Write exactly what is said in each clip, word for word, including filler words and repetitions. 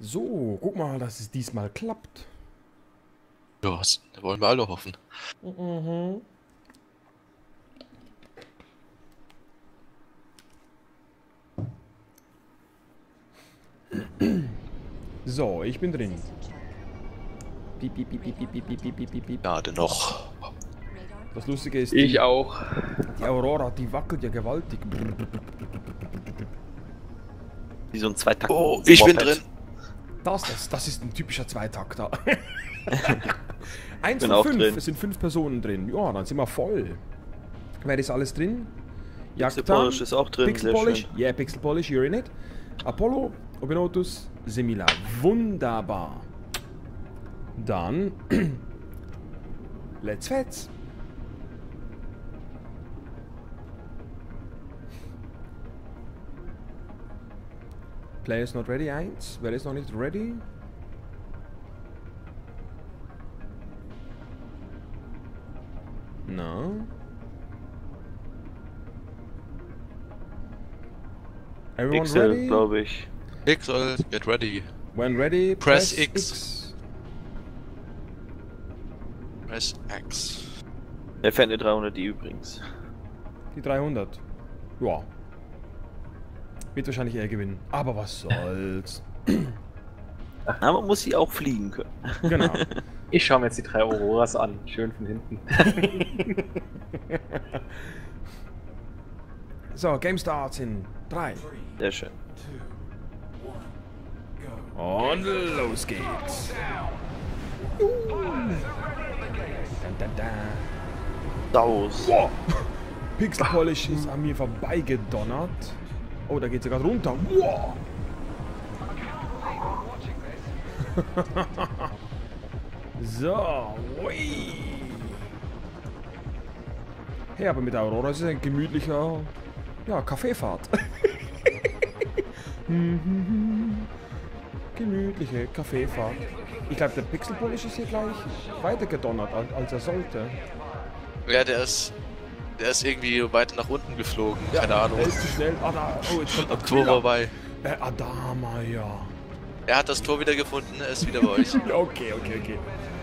So, guck mal, dass es diesmal klappt. Ja, das wollen wir alle hoffen. Mhm. So, ich bin drin. Piep, piep, piep, piep, piep, piep, piep, piep, piep, piep. Ja, dennoch. Das Lustige ist, Ich die, auch. die Aurora, die wackelt ja gewaltig. Wie so ein Zweitakt. Oh, ich bin drin. Das, das, das ist ein typischer Zweitakter. Eins Bin von auch fünf, drin. es sind fünf Personen drin. Ja, dann sind wir voll. Wer ist alles drin? Pixel Polish ist auch drin, Pixel sehr Polish, schön. yeah, Pixel Polish, you're in it. Apollo, Obinotus, Semila. Wunderbar. Dann Let's Fetz. Players not ready, eins. Wer ist noch nicht ready? No. Everyone Pixel, ready? glaube ich. Pixel, get ready. When ready, Press press, X. X. Press X. Der fährt eine dreihundert i übrigens. Die dreihundert. Ja. Wird wahrscheinlich er gewinnen. Aber was soll's. Aber man muss sie auch fliegen können. Genau. Ich schaue mir jetzt die drei Auroras an. Schön von hinten. So, Game starts in drei. Sehr schön. Und los geht's. Uh. Dun, dun, dun. Saus. Wow. Pixel Polish ist an mir vorbeigedonnert. Oh, da geht's ja gerade runter. Wow. So, ui. Hey, aber mit der Aurora ist es ein gemütlicher, ja, Kaffeefahrt. Gemütliche Kaffeefahrt. Ich glaube, der Pixel Polish ist hier gleich weiter gedonnert, als, als er sollte. Ja, der ist. Der ist irgendwie weiter nach unten geflogen. Keine Ahnung. Er ist zu schnell. Ah, da, oh, jetzt kommt Am der Tor vorbei. Äh, Adama, ja. Er hat das Tor wieder gefunden, er ist wieder bei euch. Okay, okay, okay.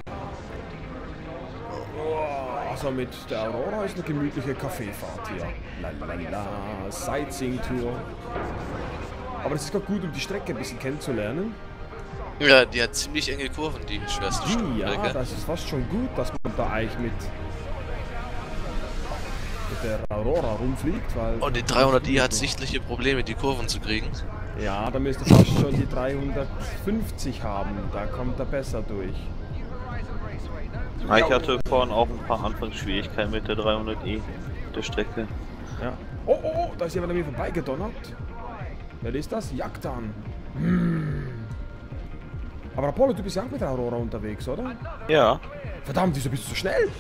Oh, also mit der Aurora ist eine gemütliche Kaffeefahrt hier. Lalalala, Sightseeing-Tour. Aber das ist gerade gut, um die Strecke ein bisschen kennenzulernen. Ja, die hat ziemlich enge Kurven, die schwerste Ja, Strecke. das ist fast schon gut, dass man da eigentlich mit, mit der Aurora rumfliegt, weil... Und die dreihundert i hat sichtliche Probleme, die Kurven zu kriegen. Ja, da müsste fast schon die dreihundertfünfzig haben, da kommt er besser durch. Ich hatte vorhin auch ein paar Anfangsschwierigkeiten mit der dreihundert i der Strecke. Ja. Oh, oh, oh, da ist jemand an mir vorbeigedonnert. Wer ist das? Jagdan. Hm. Aber Apollo, du bist ja auch mit der Aurora unterwegs, oder? Ja. Verdammt, wieso bist du so schnell?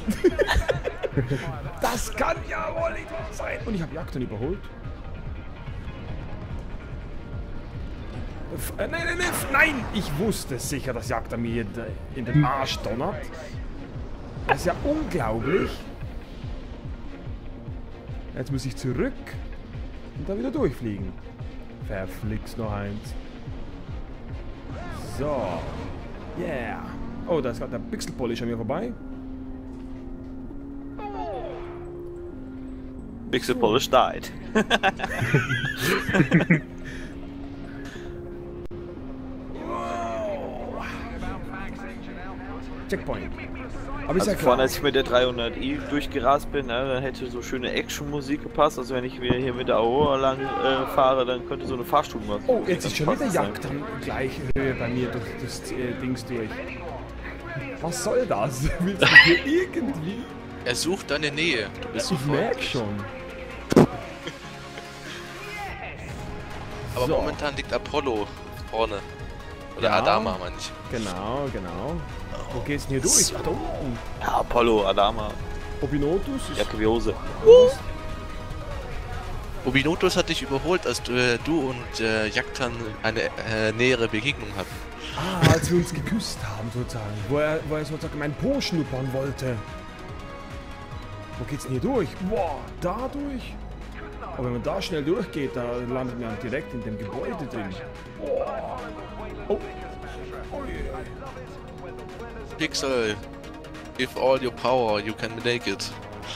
Das kann ja wohl nicht wahr sein. Und ich habe Jagdan überholt. F äh, nein, nein, nein, nein! Ich wusste sicher, dass Jagdan mir in den Arsch donnert. Das ist ja unglaublich. Jetzt muss ich zurück und dann wieder durchfliegen. Verflixt noch eins. So. Yeah. Oh, da ist gerade der Pixel Polish an mir vorbei. Pixel Polish died. Checkpoint. Aber ist Also ja vorhin, klar. als ich mit der dreihundert i durchgerast bin, ne, dann hätte so schöne Action-Musik gepasst. Also wenn ich wieder hier mit der Aurora lang äh, fahre, dann könnte so eine Fahrstuhlmusik. Oh, jetzt ist schon wieder passend Jagd sein. an gleicher Höhe bei mir durch das äh, Dings durch. Was soll das? Willst du hier irgendwie? Er sucht deine Nähe. Du bist Ich sofort. merk schon. Aber So. momentan liegt Apollo vorne. Oder Ja. Adama, meine ich. Genau, genau. Wo geht's denn hier durch? Ach, da unten. Ja, Apollo, Adama, Obinotus ist... Jakobiose. Obinotus hat dich überholt, als du, äh, du und äh, Jagdtan eine äh, nähere Begegnung hatten. Ah, als wir uns geküsst haben, sozusagen. Wo er, wo er sozusagen meinen Po schnuppern wollte. Wo geht's denn hier durch? Boah, da durch? Aber wenn man da schnell durchgeht, da landet man direkt in dem Gebäude drin. Oh. Oh. Oh yeah. Pixel, give all your power, you can make it.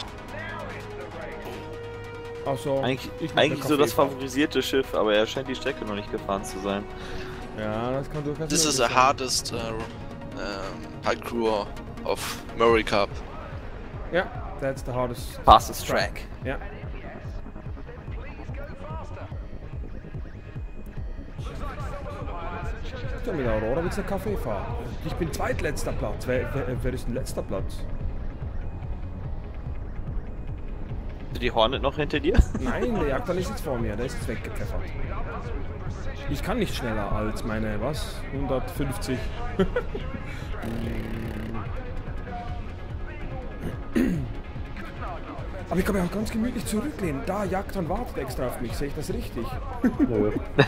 Also, Eigentlich, ich mach eigentlich eine so das Kaffeefahrt. favorisierte Schiff, aber er scheint die Strecke noch nicht gefahren zu sein. Ja, das kann durchaus This is möglich the sein. hardest uh, um, parkour of Murray Cup. Ja, that's the hardest. Fastest track. Ja. Ja, mit der Aurora wird's eine Kaffeefahrt. Ich bin zweitletzter Platz. Wer, wer, wer ist denn letzter Platz? Die Hornet noch hinter dir? Nein, der Jagdmann ist jetzt vor mir. Der ist jetzt weggepfeffert. Ich kann nicht schneller als meine, was? hundertfünfzig. Aber ich kann mich auch ganz gemütlich zurücklehnen. Da, Jagdmann wartet extra auf mich. Sehe ich das richtig? Nö.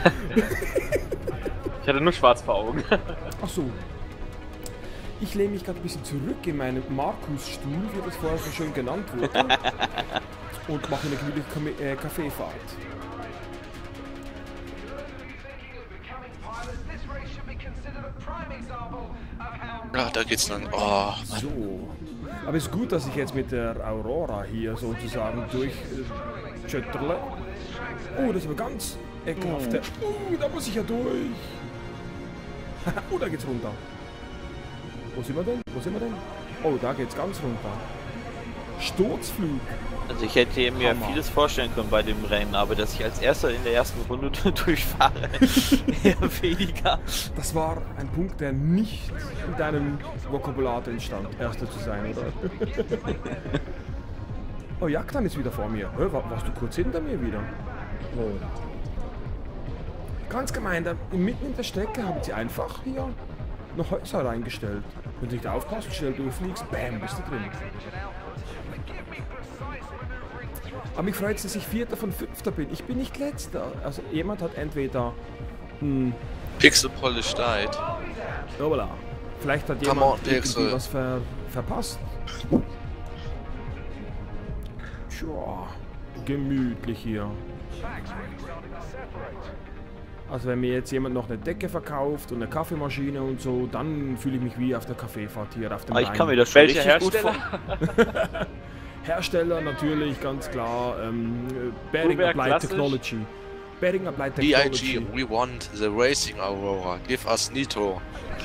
Ich hatte nur schwarz vor Augen. Ach so. Ich lehne mich gerade ein bisschen zurück in meinen Markusstuhl, wie das vorher so schön genannt wurde. Und mache eine gemütliche Kame- äh, Kaffeefahrt. Ja, da geht's dann. Oh, So. Aber es ist gut, dass ich jetzt mit der Aurora hier sozusagen durch äh, schütterle. Oh, das ist aber ganz ekelhaft. Oh, da muss ich ja durch. Oh, da geht's runter. Wo sind wir denn? Wo sind wir denn? Oh, da geht's ganz runter. Sturzflug. Also ich hätte mir Hammer. vieles vorstellen können bei dem Rennen, aber dass ich als erster in der ersten Runde durchfahre, eher weniger. Das war ein Punkt, der nicht in deinem Vokabular entstand, Erster zu sein, oder? Oh, Jagdmann ist wieder vor mir. Hä, war, warst du kurz hinter mir wieder? Oh. Ganz gemein, da, mitten in der Strecke haben sie einfach hier noch Häuser reingestellt. Wenn du nicht aufpasst, schnell durchfliegst, bam, bist du drin. Aber mich freut es, dass ich Vierter von Fünfter bin. Ich bin nicht Letzter. Also jemand hat entweder... Hm, Pixel Polish died. Hoppala. Vielleicht hat Come jemand on, Pixel. irgendwie was ver verpasst. Tja, gemütlich hier. Also wenn mir jetzt jemand noch eine Decke verkauft und eine Kaffeemaschine und so, dann fühle ich mich wie auf der Kaffeefahrt hier auf dem Aber ich Rhein. kann mir das schon Welcher richtig gut Hersteller? vor. Hersteller natürlich, ganz klar. Ähm, Bering Fuhrwerk Applied klassisch. Technology. Bering Applied D I G, Technology. we want the racing Aurora. Give us Nitro.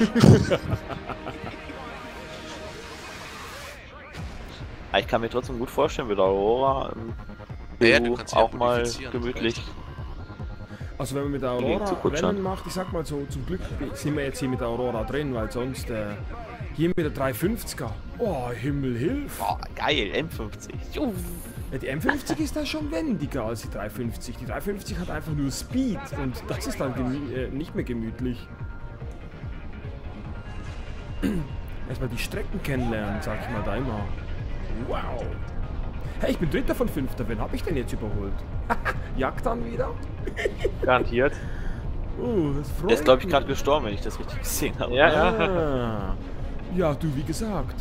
Aber ich kann mir trotzdem gut vorstellen, mit der Aurora ähm, Ja, du du kannst dich auch ja mal modifizieren, gemütlich. Also wenn man mit der Nee, Aurora zu kutschern. Rennen macht, ich sag mal so, zum Glück sind wir jetzt hier mit der Aurora drin, weil sonst äh, hier mit der dreihundertfünfziger, oh Himmel hilf. Boah, geil, M fünfzig. Juh. Ja, die M fünfzig ist da schon wendiger als die dreihundertfünfzig. Die dreihundertfünfzig hat einfach nur Speed und das ist dann gemü- äh, nicht mehr gemütlich. Erstmal die Strecken kennenlernen, sag ich mal da immer. Wow. Hey, ich bin Dritter von Fünfter. Wen hab ich denn jetzt überholt? Jagdmann wieder? Garantiert. Oh, das freut Der ist, glaube ich, mich. gerade gestorben, wenn ich das richtig gesehen habe. Ja, ja. Ah. Ja, du, wie gesagt.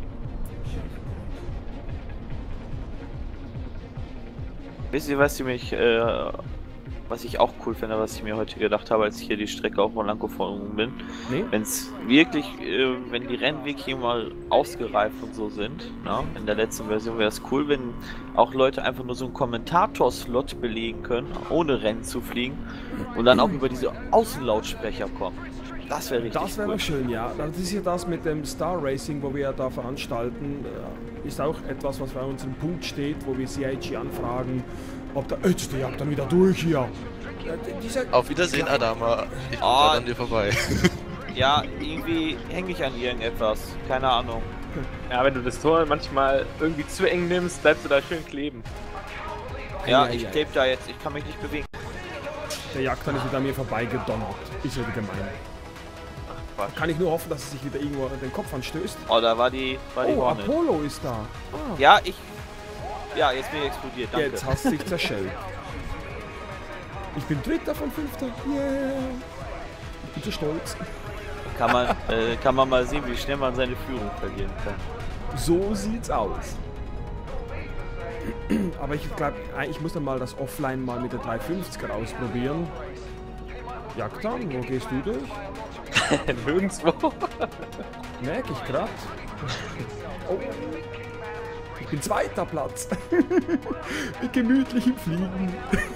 Wisst ihr, was ich mich, äh, was ich auch cool finde, was ich mir heute gedacht habe, als ich hier die Strecke auf Monaco gefahren bin? Nee? Wenn es wirklich, äh, wenn die Rennwege hier mal ausgereift und so sind, na, in der letzten Version wäre es cool, wenn auch Leute einfach nur so einen Kommentator-Slot belegen können, ohne Rennen zu fliegen und dann auch über diese Außenlautsprecher kommen. Das wäre richtig Das wäre cool. noch schön, ja. Das ist ja das mit dem Star Racing, wo wir ja da veranstalten. äh, Ist auch etwas, was bei unserem Punkt steht, wo wir C I G anfragen, ob da... Jetzt der jagt dann wieder durch hier. Äh, dieser Auf Wiedersehen, Adama. Ich bin Ah. gerade an dir vorbei. Ja, irgendwie hänge ich an irgendetwas. Keine Ahnung. Ja, wenn du das Tor manchmal irgendwie zu eng nimmst, bleibst du da schön kleben. Ja, Ei, ei, ich ei. tape da jetzt. Ich kann mich nicht bewegen. Der Jagdmann ist wieder an mir vorbeigedonnert. Ist ja gemein. Quatsch. Kann ich nur hoffen, dass es sich wieder irgendwo an den Kopf anstößt. Oh, da war die, war die Oh, Hornet. Apollo ist da. Ah, Ja, ich... Ja, jetzt bin ich explodiert. Danke. jetzt hast du dich zerschellt. Ich bin Dritter von Fünfter. Yeah. Ich bin so stolz. Kann man, äh, kann man mal sehen, wie schnell man seine Führung verlieren kann. So sieht's aus. Aber ich glaube, ich muss dann mal das Offline mal mit der dreihundertfünfziger ausprobieren. Jagdtan, wo gehst du durch? Nirgendwo. Merke ich grad. Oh. Ich bin zweiter Platz. Mit gemütlichem Fliegen.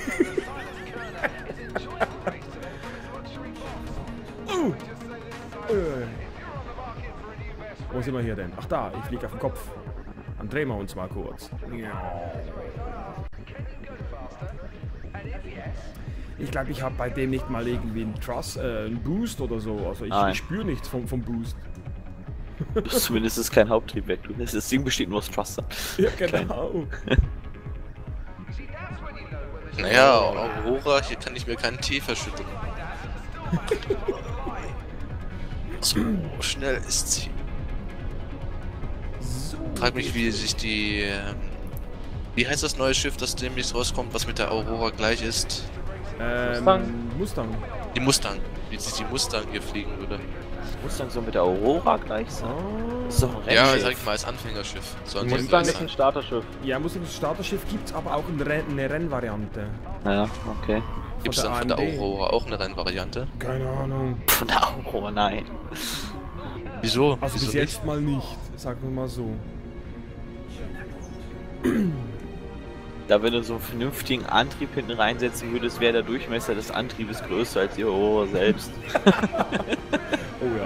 uh. äh. Wo sind wir hier denn? Ach da, ich fliege auf den Kopf. Dann drehen wir uns mal kurz. Ich glaube, ich habe bei dem nicht mal irgendwie einen Trust, äh, einen Boost oder so. Also ich, ich spüre nichts vom, vom Boost. Zumindest ist es kein Haupttriebwerk. Das Ding besteht nur aus Thruster. Ja, genau. Naja, Aurora, hier kann ich mir keinen Tee verschütten. So schnell ist sie. So. Frag mich, wie sich die... ähm, Wie heißt das neue Schiff, das demnächst rauskommt, was mit der Aurora gleich ist? Ähm, Mustang? Mustang. Die Mustang. Wie sich die Mustang hier fliegen würde. Mustang so mit der Aurora gleich sein. Oh. So ein Ja, Rennschiff. sag ich mal, als Anfängerschiff. Soll die Mustang gleich ist ein sein. Starterschiff. Ja, Mustang ist Starterschiff, gibt's aber auch eine, Renn eine Rennvariante. Ja, okay. Gibt es der dann von der A M D? Aurora auch eine Rennvariante? Keine Ahnung. Von der Aurora, nein. Wieso? Also Wieso bis jetzt mal nicht, sagen wir mal so. Da wenn du so einen vernünftigen Antrieb hinten reinsetzen würdest, wäre der Durchmesser des Antriebes größer als die Aurora selbst. Oh ja.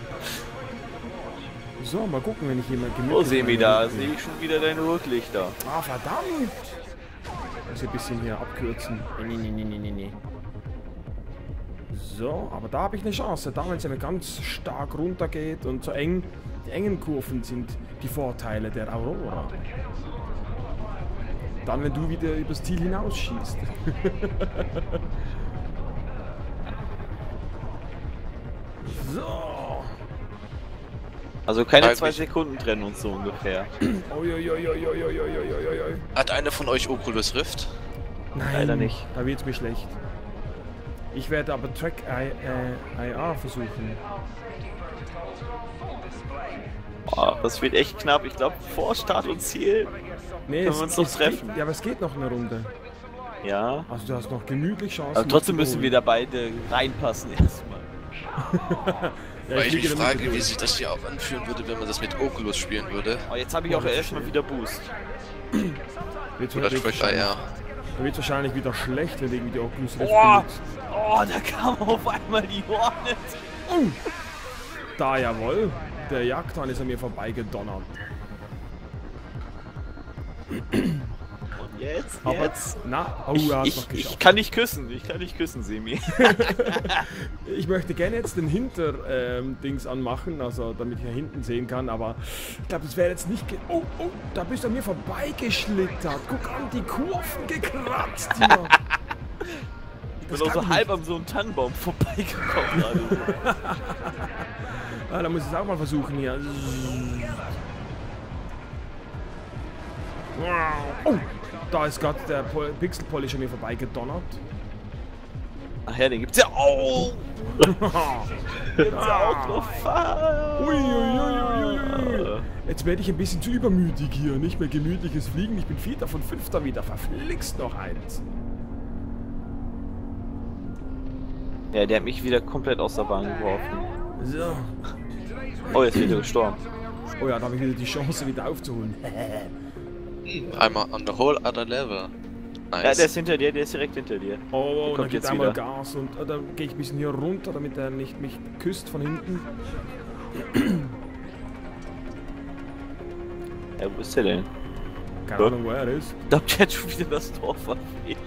So, mal gucken, wenn ich jemand Oh, Semi, da sehe ich schon wieder deine Rücklichter. Ah, verdammt! Muss ich ein bisschen hier abkürzen. Nee, nee, nee, nee, nee, nee. So, aber da habe ich eine Chance. Da, wenn es mir ganz stark runter geht und so eng, die engen Kurven sind die Vorteile der Aurora. Dann, wenn du wieder übers Ziel hinausschießt. So. Also keine Eigentlich- zwei Sekunden trennen uns so ungefähr. Uiuiuiuiuiuiui. Hat einer von euch Oculus Rift? Nein, Leider nicht. Da wird's mir schlecht. Ich werde aber Track I, äh, I R versuchen. Boah, das wird echt knapp. Ich glaube, vor Start und Ziel. Nee, Können wir uns noch treffen? Geht, ja, aber es geht noch eine Runde. Ja. Also du hast noch gemütlich Chancen. Aber trotzdem mich zu müssen wir da beide reinpassen erstmal. überholen. Ja, Weil ich fliege mich damit frage, wie durch. sich das hier auch anfühlen würde, wenn man das mit Oculus spielen würde. Oh, jetzt habe ich Oh, auch das ist erstmal schön. wieder Boost. Wird's- Oder wird's Track I wahrscheinlich- R. Da wird wahrscheinlich wieder schlecht, wenn du irgendwie die Oculus Rift Boah. benutzt. Oh, da kam auf einmal die Hornet. Da, jawohl. Der Jagdhahn ist an mir vorbeigedonnert. Und jetzt? Aber, Jetzt? na, oh, Ich, er hat's ich, noch geschafft. ich kann nicht küssen. Ich kann nicht küssen, Semi. Ich möchte gerne jetzt den Hinter-Dings anmachen, also damit ich hier hinten sehen kann, aber ich glaube, das wäre jetzt nicht... ge oh, oh, da bist du an mir vorbeigeschlittert. Guck an, die Kurven gekratzt hier. Ich Das bin auch kann so ich halb an so einem Tannenbaum vorbeigekommen gerade. Ah, da muss ich es auch mal versuchen hier. Oh, da ist gerade der Pol Pixel Polish an mir vorbeigedonnert. Ach ja, den gibt's ja auch. Gibt's ja auch noch. Fuck. Ui, ui, ui, ui, ui. Jetzt werde ich ein bisschen zu übermütig hier. Nicht mehr gemütliches Fliegen. Ich bin Vierter von Fünfter wieder. Verflixt noch eins. Ja, der hat mich wieder komplett aus der Bahn geworfen. So. Oh, jetzt wird er gestorben. Oh ja, da habe ich wieder die Chance, wieder aufzuholen. Einmal on the whole other level. Nice. Ja, der ist hinter dir, der ist direkt hinter dir. Oh, oh, und dann kommt geht jetzt einmal wieder. Gas und äh, dann gehe ich ein bisschen hier runter, damit er nicht mich küsst von hinten. Ja, wo ist der denn? Keine Ja. Ahnung, wo er ist. Ich glaube, der hat schon wieder das Tor verfehlt.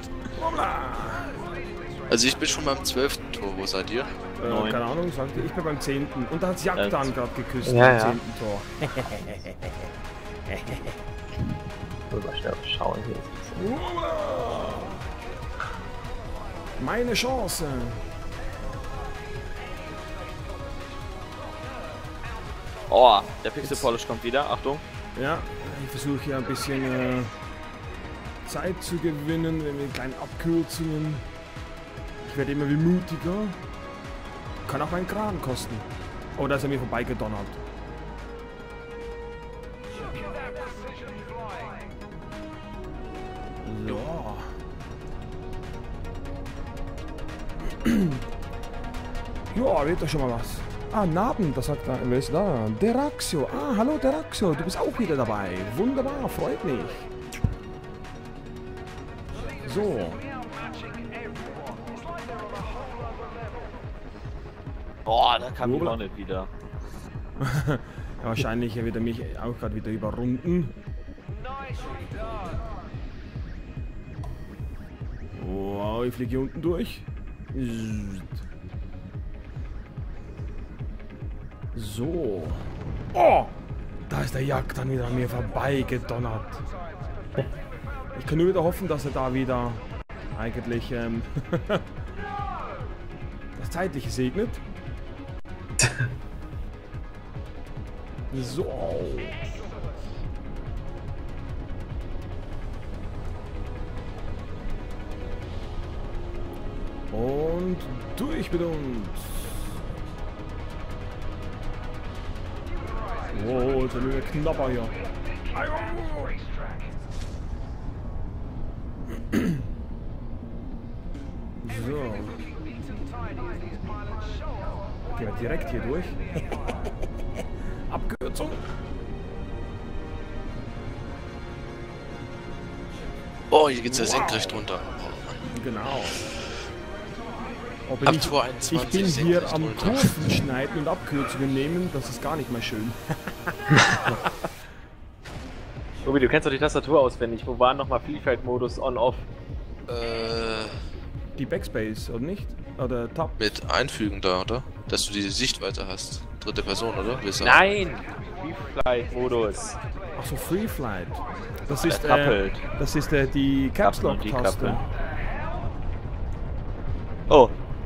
Also ich bin schon beim zwölften Tor, wo seid ihr? Äh, Neun. keine Ahnung, sagte ich bin beim zehnten. Und da hat Jagdhahn Äh, gerade geküsst ja, beim ja. zehnten Tor. Mal schnell schauen hier. Meine Chance. Oh, der Pixel Polish kommt wieder. Achtung. Ja, ich versuche hier ein bisschen äh, Zeit zu gewinnen, mit kleinen Abkürzungen. Ich werde immer wie mutiger. Kann auch einen Kran kosten. Oh, da ist er mir vorbeigedonnert. Ja, wird doch schon mal was. Ah, Naben, da sagt er, wer ist da? Deraxio. Ah, hallo Deraxio, du bist auch wieder dabei. Wunderbar, freut mich. So. Boah, da kam die Jubel. Hornet wieder. Ja, wahrscheinlich wird er mich auch gerade wieder überrunden. Wow, ich fliege hier unten durch. So. Oh! Da ist der Jagd dann wieder an mir vorbeigedonnert. Ich kann nur wieder hoffen, dass er da wieder eigentlich ähm, das Zeitliche segnet. So. Und durch mit uns. Oh, jetzt sind wir knapper hier. So. Gehen wir direkt hier durch. Abkürzung. Oh, hier geht's ja senkrecht runter. Genau. Oh, Ab ich, Tor ich einundzwanzig bin hier senkrecht am runter. Kurven schneiden und Abkürzungen nehmen, das ist gar nicht mehr schön. Tobi, du kennst doch die Tastatur auswendig. Wo war nochmal Vielfalt-Modus on-off? Äh, Die Backspace, oder nicht? Oder Tab? mit Einfügen da, oder? Dass du diese Sichtweite hast. Dritte Person, oder? Willst du- Nein! Vielfalt-Modus. Achso, Free Flight. Das ist, äh, kappelt. das ist äh, die Caps Lock Die Taste. kappeln. Oh,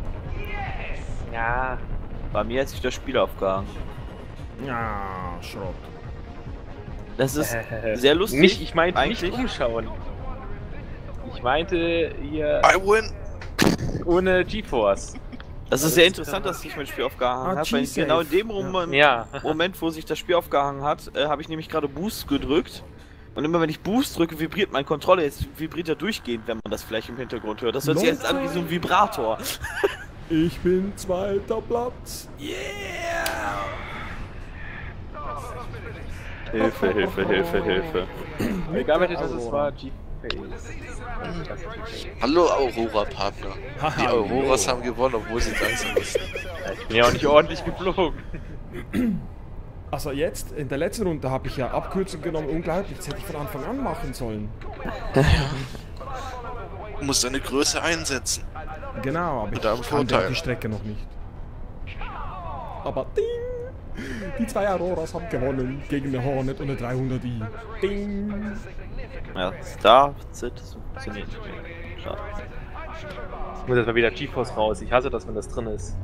Ja. bei mir hat sich das Spiel aufgehangen. Ja, Schrott. Das ist sehr lustig. Nicht, ich meinte eigentlich. nicht umschauen. Ich meinte hier I win! ohne GeForce. Das ist sehr interessant, dass sich mein Spiel aufgehangen Ah, hat, weil G-Safe. genau in dem Moment, Ja. Moment, wo sich das Spiel aufgehangen hat, äh, habe ich nämlich gerade Boost gedrückt. Und immer wenn ich Boost drücke, vibriert mein Controller. Jetzt vibriert er durchgehend, wenn man das vielleicht im Hintergrund hört. Das hört sich jetzt an wie so ein Vibrator. Ich bin zweiter Platz. Yeah! Hilfe, Hilfe, Hilfe, Hilfe. Ich gearbeitet, dass es war G-Face. Hallo Aurora-Partner. Haha, Die Auroras hallo. haben gewonnen, obwohl sie langsam sind. Ich bin ja auch nicht ordentlich geflogen. Also jetzt, in der letzten Runde habe ich ja Abkürzung genommen. Unglaublich, das hätte ich von Anfang an machen sollen. Du musst deine Größe einsetzen. Genau, aber ich Mit einem kannte Vorteil. die Strecke noch nicht. Aber ding! Die zwei Auroras haben gewonnen gegen eine Hornet und eine dreihundert i. Ding! Ja, Star Z funktioniert nicht mehr. Schade. Ich muss jetzt mal wieder GeForce raus. Ich hasse das, wenn das drin ist.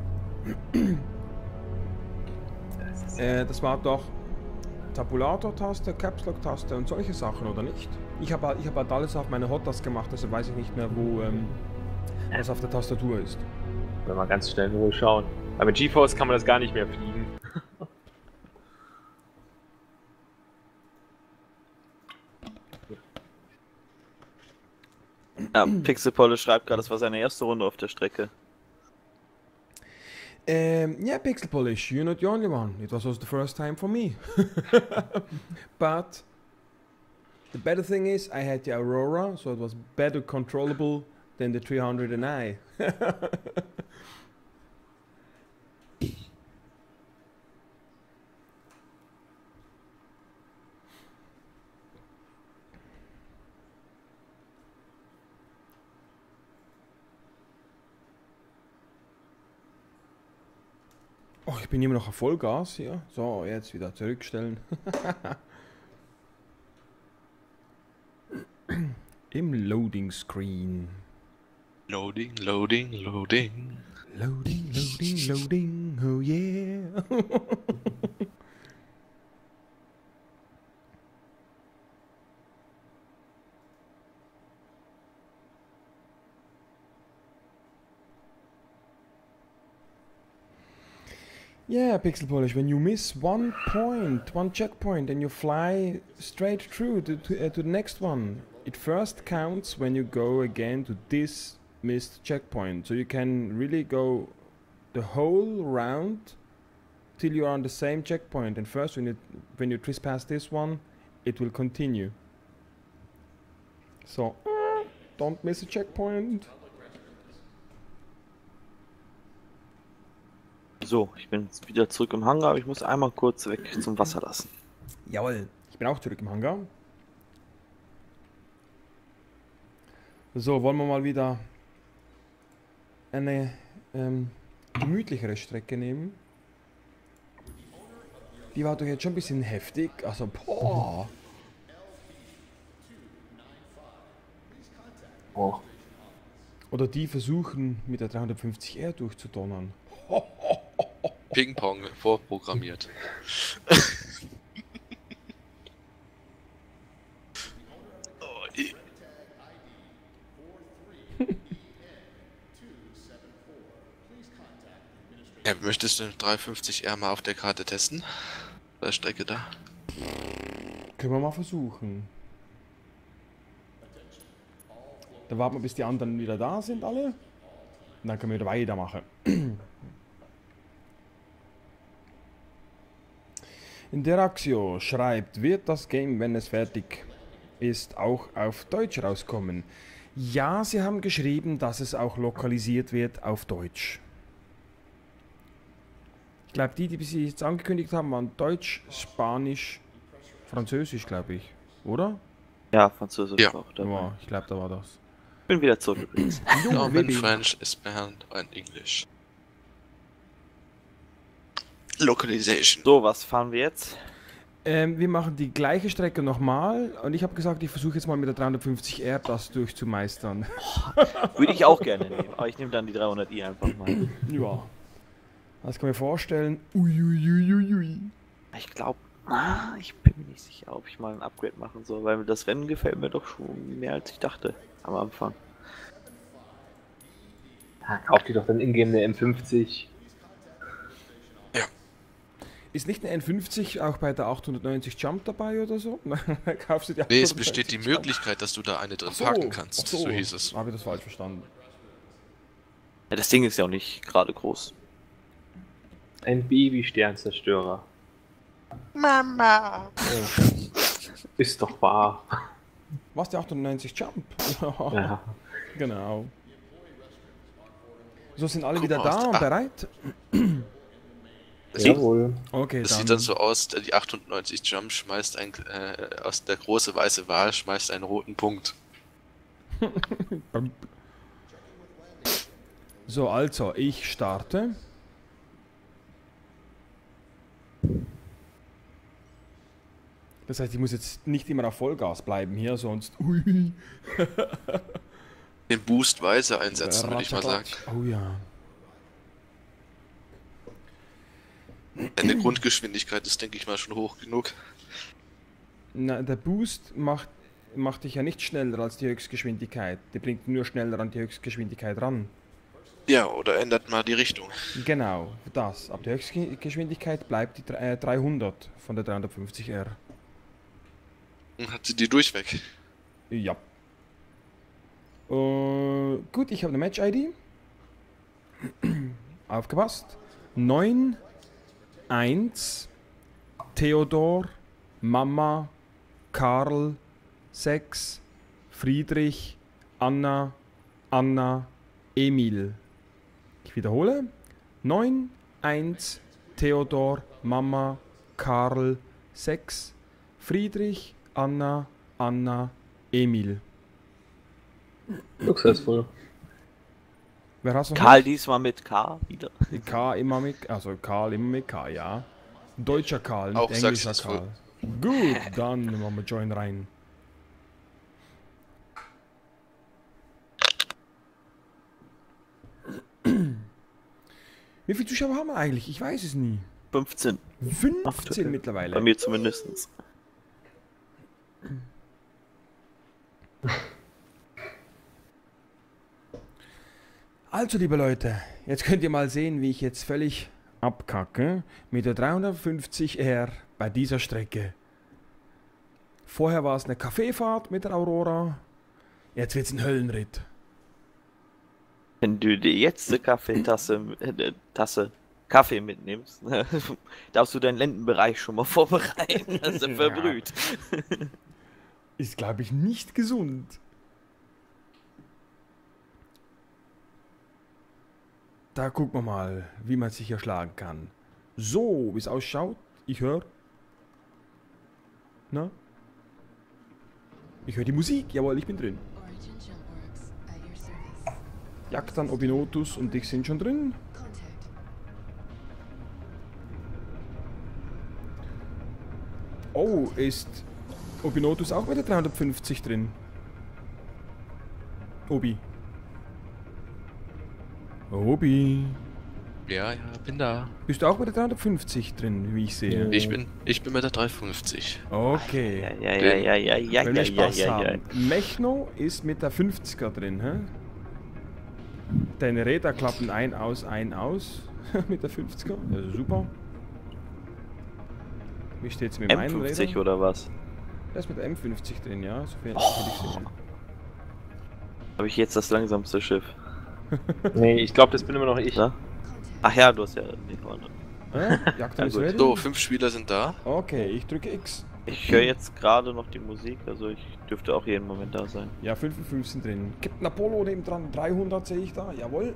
Äh, das war doch Tabulator-Taste, Caps Lock-Taste und solche Sachen, oder nicht? Ich habe ich hab halt alles auf meine Hot-Taste gemacht, also weiß ich nicht mehr, wo ähm, was auf der Tastatur ist. Wenn wir ganz schnell in Ruhe schauen. Aber mit GeForce kann man das gar nicht mehr fliegen. Ja, Pixelpolle schreibt gerade, das war seine erste Runde auf der Strecke. Um, yeah, Pixel Polish, you're not the only one. It was also the first time for me. But the better thing is, I had the Aurora, so it was better controllable than the three hundred i. Oh, ich bin immer noch auf Vollgas hier. So, jetzt wieder zurückstellen. Im Loading Screen. Loading, loading, loading. Loading, loading, loading, oh yeah. Yeah, Pixel Polish, when you miss one point, one checkpoint, and you fly straight through to, to, uh, to the next one, it first counts when you go again to this missed checkpoint. So you can really go the whole round till you are on the same checkpoint. And first, when you when you trespass this one, it will continue. So, uh, don't miss a checkpoint. So, ich bin jetzt wieder zurück im Hangar, aber ich muss einmal kurz weg zum Wasser lassen. Jawohl, ich bin auch zurück im Hangar. So, wollen wir mal wieder eine ähm, gemütlichere Strecke nehmen. Die war doch jetzt schon ein bisschen heftig. Also, boah. Oh. Oder die versuchen mit der dreihundertfünfzig R durchzudonnern. Ping-Pong vorprogrammiert. Oh, i- ja, möchtest du dreihundertfünfzig R mal auf der Karte testen? Bei der Strecke da. Können wir mal versuchen. Dann warten wir, bis die anderen wieder da sind, alle. Und dann können wir wieder weitermachen. Interaxio schreibt, wird das Game, wenn es fertig ist, auch auf Deutsch rauskommen? Ja, sie haben geschrieben, dass es auch lokalisiert wird auf Deutsch. Ich glaube, die, die sie jetzt angekündigt haben, waren Deutsch, Spanisch, Französisch, glaube ich. Oder? Ja, Französisch Ja. auch dabei. Ja, ich glaube, da war das. Ich bin wieder zurück übrigens. Norman Willi. French is banned and English. Localization. So, was fahren wir jetzt? Ähm, wir machen die gleiche Strecke nochmal und ich habe gesagt, ich versuche jetzt mal mit der dreihundertfünfzig R das durchzumeistern. Würde ich auch gerne nehmen, aber ich nehme dann die dreihundert i einfach mal. Ja. Das kann ich mir vorstellen. Uiuiuiui. Ich glaube, ah, ich bin mir nicht sicher, ob ich mal ein Upgrade machen soll, weil das Rennen gefällt mir doch schon mehr als ich dachte am Anfang. Ja, kauf dir doch dann ingame eine M fünfzig. Ist nicht eine N fünfzig auch bei der achthundertneunzig Jump dabei oder so? Kaufst du die Nee, es achthundertneunzig besteht die Jump? Möglichkeit, dass du da eine drin Ach so, parken kannst. ach So hieß es. Habe ich das falsch verstanden? Ja, das Ding ist ja auch nicht gerade groß. Ein Baby-Sternzerstörer. Mama! Ist doch wahr. Was, der achthundertneunzig Jump? Ja. Genau. So, sind alle Guck wieder mal, da aus und der- bereit? Das, sieht, Jawohl. Okay, das dann. sieht dann so aus, die achthundertneunzig Jump schmeißt ein, äh, aus der große weiße Wal schmeißt einen roten Punkt. So, also, ich starte. Das heißt, ich muss jetzt nicht immer auf Vollgas bleiben hier, sonst... Ui. Den Boost weise einsetzen, würde ich mal sagen. Ratschaklatsch. Oh ja. Deine Grundgeschwindigkeit ist, denke ich mal, schon hoch genug. Na, der Boost macht, macht dich ja nicht schneller als die Höchstgeschwindigkeit. Der bringt nur schneller an die Höchstgeschwindigkeit ran. Ja, oder ändert mal die Richtung. Genau, das. Ab der Höchstgeschwindigkeit bleibt die äh, dreihundert von der dreihundertfünfzig R. Dann hat sie die durchweg. Ja. Äh, gut, ich habe eine Match-I D. Aufgepasst. neun, eins, Theodor, Mama, Karl, sechs, Friedrich, Anna, Anna, Emil. Ich wiederhole. neun, eins, Theodor, Mama, Karl, sechs, Friedrich, Anna, Anna, Emil. Successful. Wer hast du noch? Karl diesmal mit K wieder. K immer mit, also Karl immer mit K, ja. Deutscher Karl, nicht Auch englischer successful. Karl. Gut, dann machen wir Join rein. Wie viele Zuschauer haben wir eigentlich? Ich weiß es nie. fünfzehn. fünfzehn Bei mittlerweile. mir zumindest. Also, liebe Leute, jetzt könnt ihr mal sehen, wie ich jetzt völlig abkacke mit der dreihundertfünfzig R bei dieser Strecke. Vorher war es eine Kaffeefahrt mit der Aurora, jetzt wird es ein Höllenritt. Wenn du dir jetzt eine Kaffeetasse, äh, Tasse Kaffee mitnimmst, darfst du deinen Lendenbereich schon mal vorbereiten, dass er verbrüht. Ist, glaube ich, nicht gesund. Da gucken wir mal, wie man sich erschlagen kann. So, wie es ausschaut. Ich höre. Na? Ich höre die Musik. Jawohl, ich bin drin. Jagdtan, Obinotus und ich sind schon drin. Oh, ist Obinotus auch mit der dreihundertfünfzig drin? Obi. Obi. Ja, ja, bin da. Bist du auch mit der dreihundertfünfzig drin, wie ich sehe? Ich bin, ich bin mit der dreihundertfünfzig. Okay. Ja, ja, ja, ja, ja, Wenn ja, wir ja, Spaß ja, ja. haben. Mechno ist mit der fünfziger drin, hä? Deine Räder klappen ein, aus, ein, aus. mit der fünfziger. Also super. Wie steht's mit M meinen fünfzig Rädern? oder was? Da ist mit der M fünfzig drin, ja. Sofern Oh. ich sehen. Habe ich jetzt das langsamste Schiff? Nee, ich glaube, das bin immer noch ich. Oder? Ach ja, du hast ja die vorne. Äh? Jagdtan ist Ja, gut. ready? So, fünf Spieler sind da. Okay, ich drücke X. Ich höre jetzt gerade noch die Musik, also ich dürfte auch jeden Moment da sein. Ja, fünf und fünf sind drin. Captain Apollo neben dran, dreihundert sehe ich da, jawohl.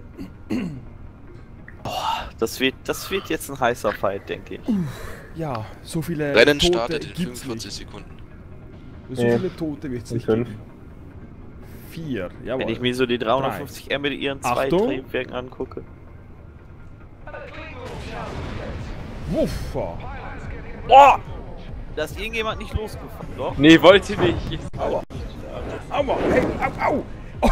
Das wird, das wird jetzt ein heißer Fight, denke ich. Ja, so viele Rennen Tote startet in gibt's fünfundvierzig nicht. Sekunden. So Nee. viele Tote wird's Und nicht fünf. geben. Vier, jawohl. Wenn ich mir so die dreihundertfünfzig R mit ihren zwei Achtung. Triebwerken angucke. Wuffa. Boah! Da ist irgendjemand nicht losgefahren, doch? Nee, wollte nicht. Aua. Aua, hey, au, au. Oh.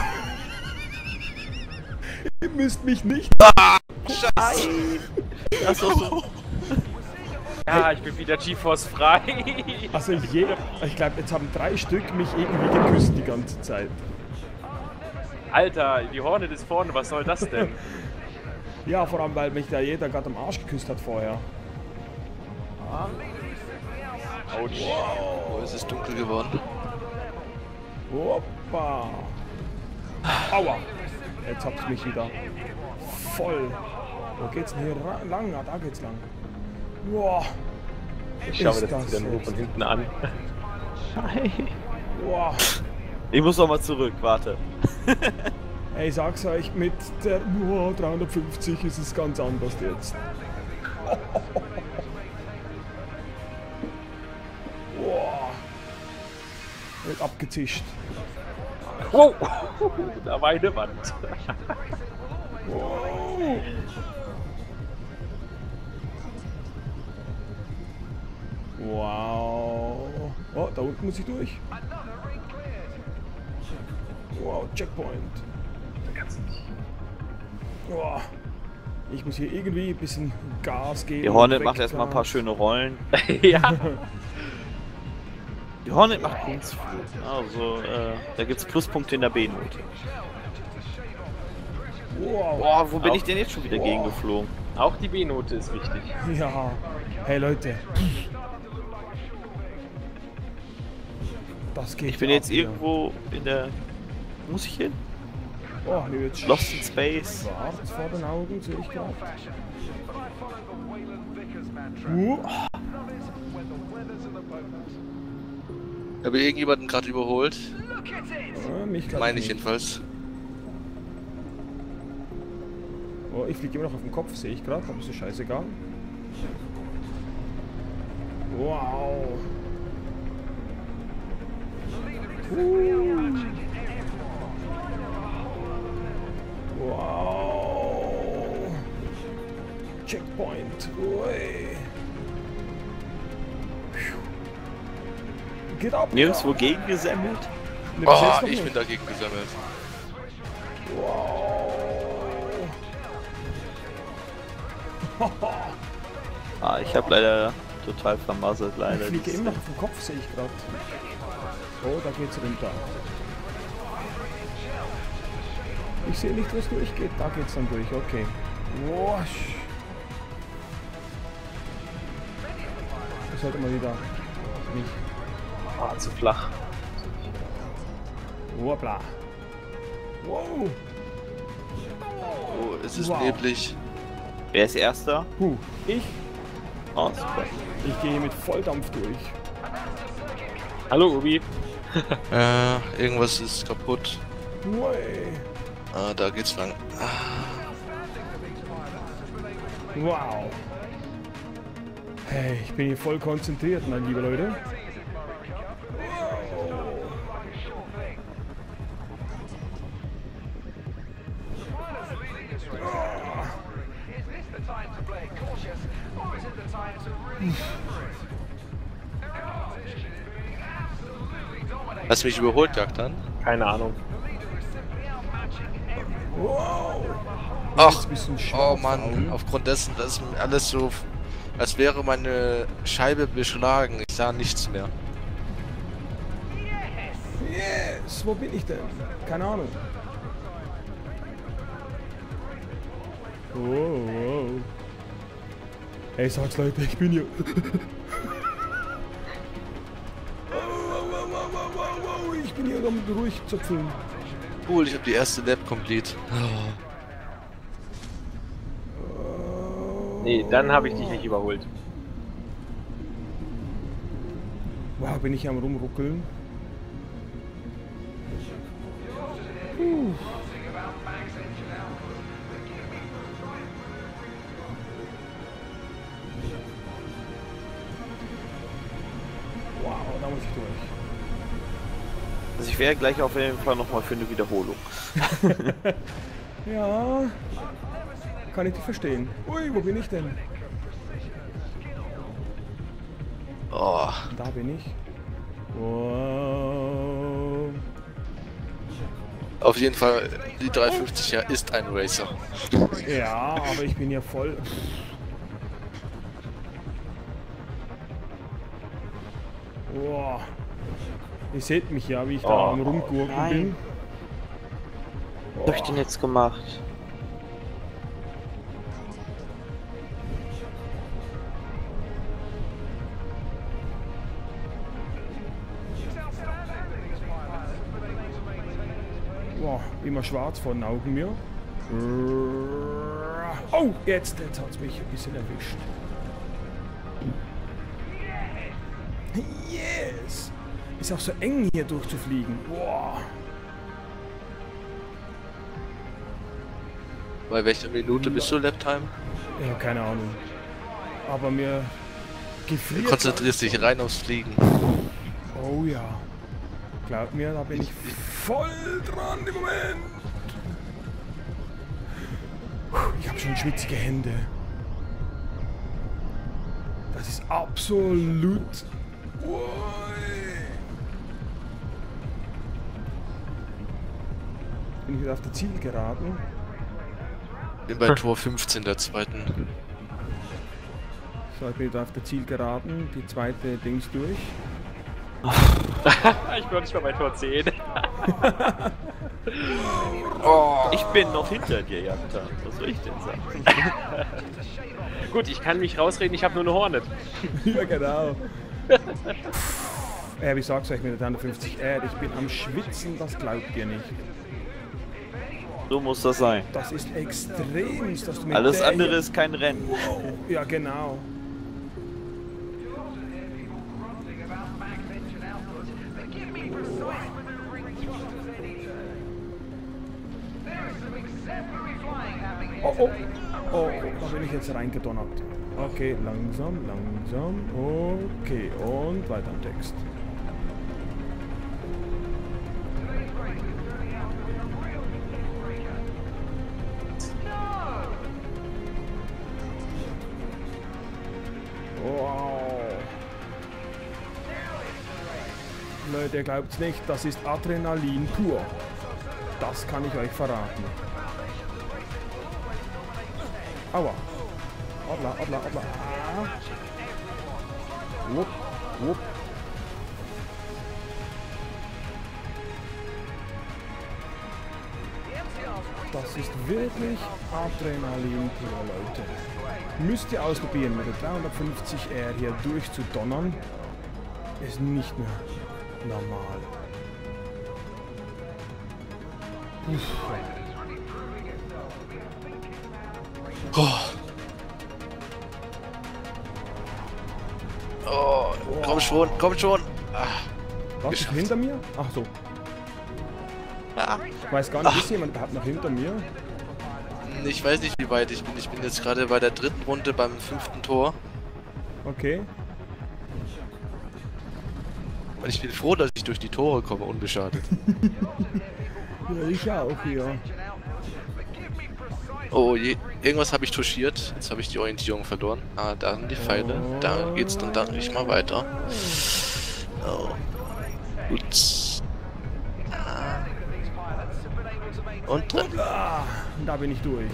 Ihr müsst mich nicht... Nein! Das ist doch so. Ja, ich bin wieder GeForce frei. Also je, ich glaube, jetzt haben drei Stück mich irgendwie geküsst die ganze Zeit. Alter, die Hornet ist vorne, was soll das denn? Ja, vor allem, weil mich da jeder gerade am Arsch geküsst hat vorher. Autsch. Oh, es ist dunkel geworden. Hoppa. Aua. Jetzt hab's mich wieder voll. Wo geht's denn hier ra- lang? Ah, da geht's lang. Boah. Ich schaue mir Ist das jetzt wieder nur echt- von hinten an. Boah. Ich muss noch mal zurück, warte. Ey, ich sag's euch, mit der boah, dreihundertfünfzig ist es ganz anders jetzt. Boah. Wird abgezischt. Wow! Da war eine Wand. Wow. Wow. Oh, da unten muss ich durch. Wow, Checkpoint. Wow. Ich muss hier irgendwie ein bisschen Gas geben. Die Hornet und macht erstmal ein paar Weggas. schöne Rollen. Ja. Die Hornet macht Kunstflug. Also, äh, da gibt's Pluspunkte in der B-Note. Wow. Boah, wo bin Auch- ich denn jetzt schon wieder Boah. gegen geflogen? Auch die B-Note ist wichtig. Ja. Hey Leute. Das geht Ich bin ab jetzt hier. irgendwo in der... Muss ich hin? Oh, nee, jetzt Lost in Space. schwarz vor den Augen, sehe ich gerade. Uh. Habe ich irgendjemanden gerade überholt? Äh, mich glaub Meine ich nicht. jedenfalls. Oh, ich fliege immer noch auf den Kopf, sehe ich gerade, aber ist ja scheißegal. Wow. Uh. Wow. Checkpoint. Ui. Geht ab. Nirgendwo gegen gesammelt? Ne, bis jetzt Oh, noch ich nicht. bin dagegen gesammelt. Ah, ich habe leider total vermasselt, leider. Ich fliege dieses- immer noch auf den Kopf, sehe ich gerade. Oh, da geht's runter. Ich sehe nicht, was durchgeht. Da geht's dann durch, okay. Wosch. Das sollte man wieder nicht. Ah, zu flach. Hoppla. Wow. es ist Wow. neblig. Wer ist Erster? Puh, ich, Oh, super. ich gehe mit Volldampf durch. Hallo Ubi. Äh, irgendwas ist kaputt. Ui. Ah, da geht's lang. Ah, Wow. Hey, ich bin hier voll konzentriert, mein liebe Leute. hast du mich überholt, Jagdhan? Keine Ahnung. Wow. Ach, Jetzt bist du ein oh schwarzer Mann, Augen. aufgrund dessen, dass mir alles so, als wäre meine Scheibe beschlagen. Ich sah nichts mehr. Yes, wo bin ich denn? Keine Ahnung. Oh, wow. Ey, sag's Leute, ich bin hier. Oh, wow, wow, wow, wow, wow, wow. Ich bin hier am Durchzupfeln. Cool, ich habe die erste Lap complete. Nee, dann habe ich dich nicht überholt. Wow, bin ich hier am Rumruckeln. Puh. Wow, da muss ich durch. Also ich wäre gleich auf jeden Fall nochmal für eine Wiederholung. Ja, kann ich dich verstehen. Ui, wo bin ich denn? Oh, Da bin ich. Wow. auf jeden Fall, die dreihundertfünfzig er ist ein Racer. Ja, aber ich bin ja voll. Wow. Ihr seht mich ja, wie ich da Oh, am Rumgurken nein. bin. Was hab ich denn jetzt gemacht? Wow, immer schwarz vor den Augen mir. Oh, jetzt, jetzt hat es mich ein bisschen erwischt. Yes! Ist auch so eng hier durchzufliegen. Wow. Bei welcher Minute bist du Laptime? Ja, keine Ahnung. Aber mir Du gefriert. konzentrierst dich rein aufs Fliegen. Oh ja. Glaub mir, da bin ich voll dran im Moment. Ich habe schon schwitzige Hände. Das ist absolut... Ui. Bin ich wieder auf der Zielgeraden. Bin bei Tor fünfzehn der zweiten. So, ich bin wieder auf der Zielgeraden. Die zweite Dings durch. Ich bin nicht mal bei Tor zehn. Ich bin noch hinter dir, Jagdhan. Was soll ich denn sagen? Gut, ich kann mich rausreden, ich habe nur eine Hornet. Ja, genau. Äh, wie sag's euch mit der dreihundertfünfzig R? Ich bin am Schwitzen, das glaubt ihr nicht. So muss das sein. Das ist extremst, dass du mit Alles der andere hier- ist kein Rennen. Wow. Ja, genau. Oh, oh. Oh, da bin ich jetzt reingedonnert. Okay, langsam, langsam. Okay, und weiter am Text. Wow. Leute, ihr glaubt's nicht, das ist Adrenalin pur. Das kann ich euch verraten. Aua. Hoppla, hoppla, hoppla. Ah. Wupp, wupp. Das ist wirklich Adrenalin pur, Leute. Müsst ihr ausprobieren, mit der dreihundertfünfzig R hier durchzudonnern. Ist nicht mehr normal. Uff. schon, komm schon. Ah, Was ist geschafft. hinter mir? Ach so. ah. Ich weiß gar nicht, ist jemand überhaupt noch hinter mir? Ich weiß nicht, wie weit ich bin. Ich bin jetzt gerade bei der dritten Runde beim fünften Tor. Okay. Und ich bin froh, dass ich durch die Tore komme, unbeschadet. Ja, ich auch hier. Oh je, irgendwas habe ich touchiert. Jetzt habe ich die Orientierung verloren. Ah, da sind die Pfeile. Da geht's dann dann nicht mal weiter. Oh. Gut. Ah. Und drin. Ah, da bin ich durch.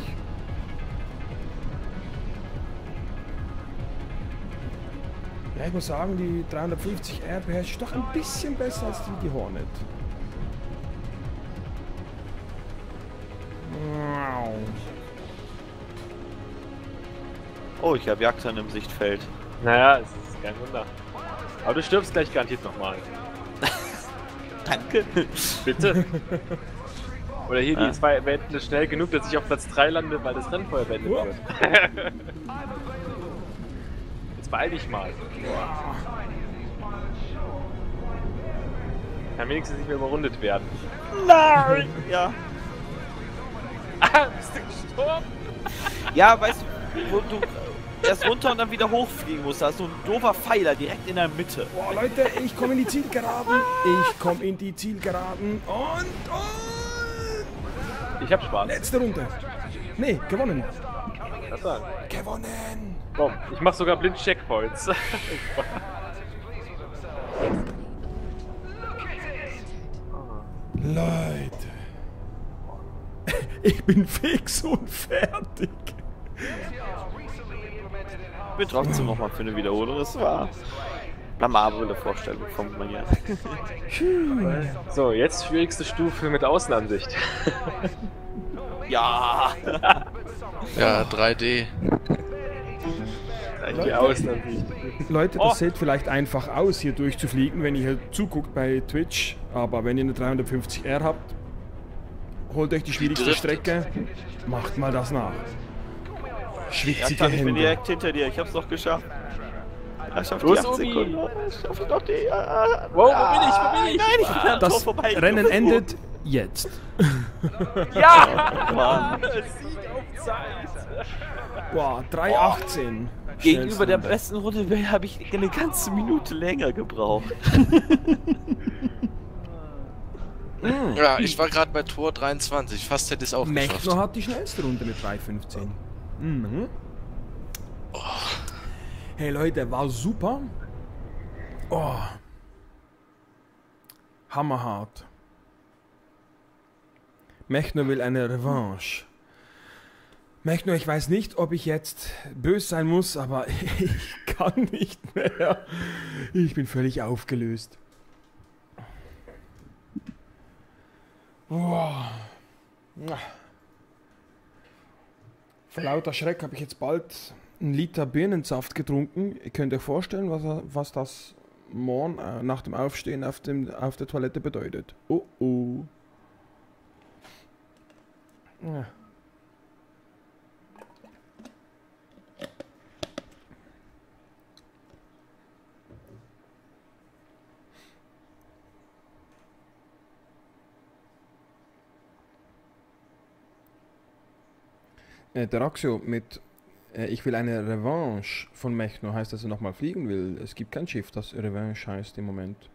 Ja, ich muss sagen, die dreihundertfünfzig R beherrscht ich doch ein bisschen besser als die, die Hornet. Wow. Oh, ich habe Jagdhahn im Sichtfeld. Naja, es ist kein Wunder. Aber du stirbst gleich garantiert nochmal. Danke. Bitte. Oder hier, Ah. die zwei beenden es schnell genug, dass ich auf Platz drei lande, weil das Rennen vorher beendet Uah. wird. Jetzt beeil dich mal. Kann wenigstens nicht mehr überrundet werden. Nein! Ja. Ah, bist du gestorben? Ja, weißt du, wo du erst runter und dann wieder hochfliegen musst. Da ist so ein doofer Pfeiler direkt in der Mitte. Boah, Leute, ich komme in die Zielgeraden. Ich komme in die Zielgeraden. Und, und. Ich hab Spaß. Letzte Runde. Nee, gewonnen. Was sagen? Gewonnen. Komm, ich mach sogar blind Checkpoints. Leute. Ich bin fix und fertig. Ich bin trotzdem nochmal für eine Wiederholung. Das war blamable Vorstellung von mir. So, jetzt schwierigste Stufe mit Außenansicht. Ja! Ja, drei D. Die Außenansicht. Leute, das Oh. sieht vielleicht einfach aus, hier durchzufliegen, wenn ihr hier zuguckt bei Twitch. Aber wenn ihr eine dreihundertfünfzig R habt, holt euch die schwierigste driftet. Strecke, macht mal das nach. Schwitzige Jagdhahn, ich bin Hände. direkt hinter dir. Ich hab's doch geschafft. Ich schaff Wo die ist acht Obi? Sekunden. Ich schaffe doch die. Äh, Wow, wo bin ich? Wo bin ich? Nein, ich bin an Tor Das vorbei. Rennen endet jetzt. Ja! Mann. Sieg auf Zeit! Boah, drei achtzehn. Gegenüber der besten Runde habe ich eine ganze Minute länger gebraucht. Ja, ich war gerade bei Tor dreiundzwanzig. Fast hätte ich es auch Mechno geschafft. hat die schnellste Runde mit drei fünfzehn. Mhm. Hey Leute, war super. Oh. Hammerhart. Mechno will eine Revanche. Mechno, ich weiß nicht, ob ich jetzt böse sein muss, aber ich kann nicht mehr. Ich bin völlig aufgelöst. Wow. Vor lauter Schreck habe ich jetzt bald einen Liter Birnensaft getrunken. Ihr könnt euch vorstellen, was, was das morgen äh, nach dem Aufstehen auf, dem, auf der Toilette bedeutet. Oh oh. Ja. Äh, der Axio mit äh, ich will eine Revanche von Mechno, heißt, dass er nochmal fliegen will. Es gibt kein Schiff, das Revanche heißt im Moment.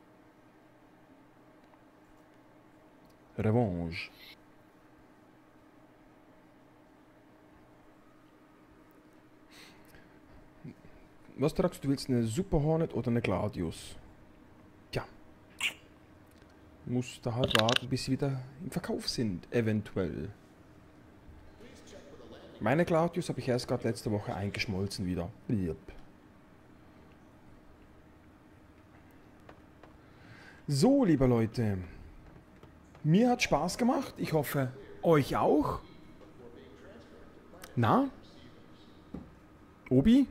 Revanche. Was sagst du, willst eine Super Hornet oder eine Gladius? Tja. Muss da halt warten, bis sie wieder im Verkauf sind, eventuell. Meine Gladius habe ich erst gerade letzte Woche eingeschmolzen wieder. Yep. So, liebe Leute. Mir hat Spaß gemacht. Ich hoffe, euch auch. Na? Obi?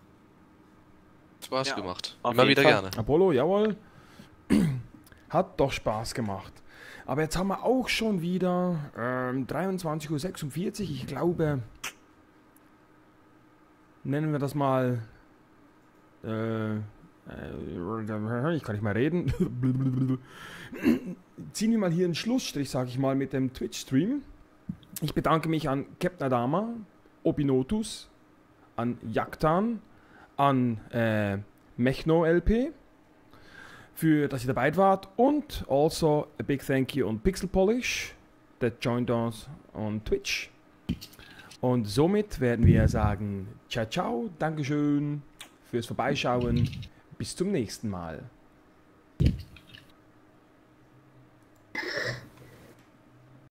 Spaß Ja, gemacht. auf Immer jeden wieder Fall. gerne. Apollo, jawohl. Hat doch Spaß gemacht. Aber jetzt haben wir auch schon wieder ähm, dreiundzwanzig Uhr sechsundvierzig. Ich glaube, nennen wir das mal äh, Äh, ich kann nicht mal reden. Ziehen wir mal hier einen Schlussstrich, sage ich mal, mit dem Twitch-Stream. Ich bedanke mich an Captain Adama, Obinotus, an Jaktan, an äh, Mechno L P, für dass ihr dabei wart, und also a big thank you on Pixel Polish that joined us on Twitch. Und somit werden wir sagen, ciao ciao, Dankeschön fürs Vorbeischauen, bis zum nächsten Mal.